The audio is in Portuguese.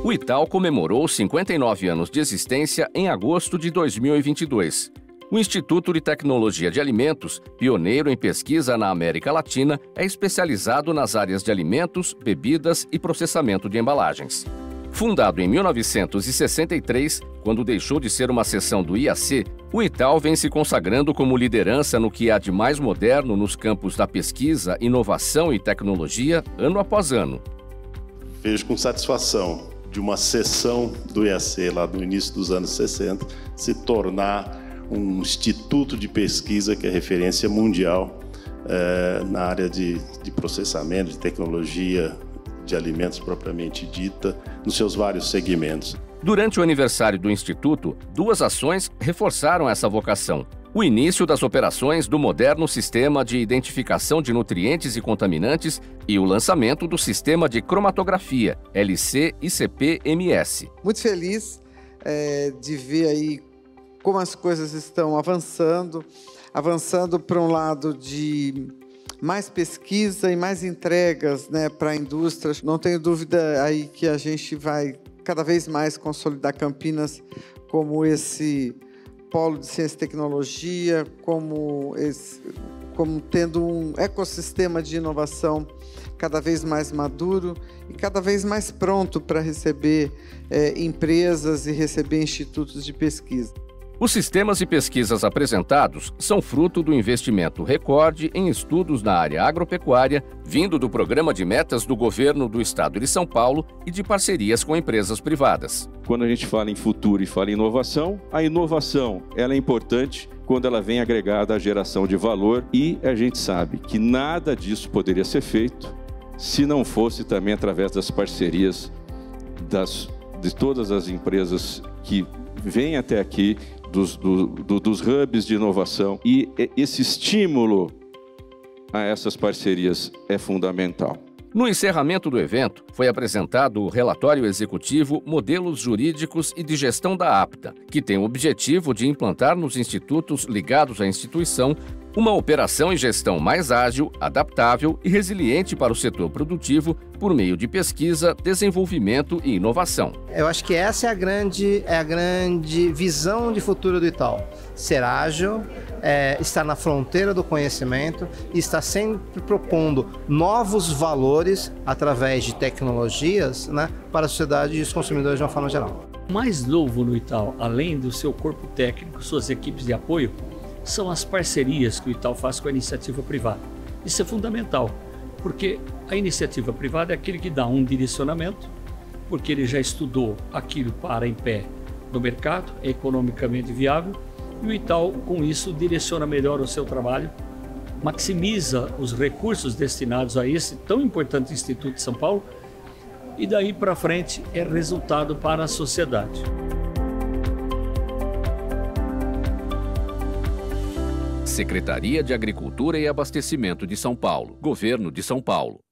O Itaú comemorou 59 anos de existência em agosto de 2022. O Instituto de Tecnologia de Alimentos, pioneiro em pesquisa na América Latina, é especializado nas áreas de alimentos, bebidas e processamento de embalagens. Fundado em 1963, quando deixou de ser uma seção do IAC, o Itaú vem se consagrando como liderança no que há de mais moderno nos campos da pesquisa, inovação e tecnologia, ano após ano. Vejo com satisfação de uma seção do IAC lá no início dos anos 60 se tornar um instituto de pesquisa que é referência mundial na área de processamento, de tecnologia, de alimentos propriamente dita, nos seus vários segmentos. Durante o aniversário do Instituto, duas ações reforçaram essa vocação. O início das operações do moderno sistema de identificação de nutrientes e contaminantes e o lançamento do sistema de cromatografia, LC-ICP-MS. Muito feliz de ver aí como as coisas estão avançando para um lado de mais pesquisa e mais entregas, né, para a indústria. Não tenho dúvida aí que a gente vai cada vez mais consolidar Campinas como esse polo de ciência e tecnologia, como tendo um ecossistema de inovação cada vez mais maduro e cada vez mais pronto para receber empresas e receber institutos de pesquisa. Os sistemas e pesquisas apresentados são fruto do investimento recorde em estudos na área agropecuária, vindo do Programa de Metas do Governo do Estado de São Paulo e de parcerias com empresas privadas. Quando a gente fala em futuro e fala em inovação, a inovação ela é importante quando ela vem agregada à geração de valor e a gente sabe que nada disso poderia ser feito se não fosse também através das parcerias de todas as empresas que vêm até aqui, dos hubs de inovação, e esse estímulo a essas parcerias é fundamental. No encerramento do evento, foi apresentado o relatório executivo Modelos Jurídicos e de Gestão da APTA, que tem o objetivo de implantar nos institutos ligados à instituição uma operação e gestão mais ágil, adaptável e resiliente para o setor produtivo por meio de pesquisa, desenvolvimento e inovação. Eu acho que essa é a grande visão de futuro do Itaú. Ser ágil, estar na fronteira do conhecimento e estar sempre propondo novos valores através de tecnologias, né, para a sociedade e os consumidores de uma forma geral. O mais novo no Itaú, além do seu corpo técnico, suas equipes de apoio, são as parcerias que o Itaú faz com a iniciativa privada. Isso é fundamental, porque a iniciativa privada é aquele que dá um direcionamento, porque ele já estudou aquilo para em pé no mercado, é economicamente viável, e o Itaú, com isso, direciona melhor o seu trabalho, maximiza os recursos destinados a esse tão importante Instituto de São Paulo, e daí para frente é resultado para a sociedade. Secretaria de Agricultura e Abastecimento de São Paulo, Governo de São Paulo.